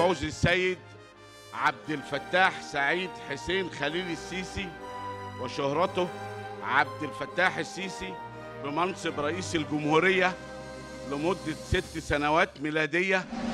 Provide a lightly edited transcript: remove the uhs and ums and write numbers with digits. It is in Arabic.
تفوز السيد عبد الفتاح سعيد حسين خليل السيسي وشهرته عبد الفتاح السيسي بمنصب رئيس الجمهورية لمدة 6 سنوات ميلادية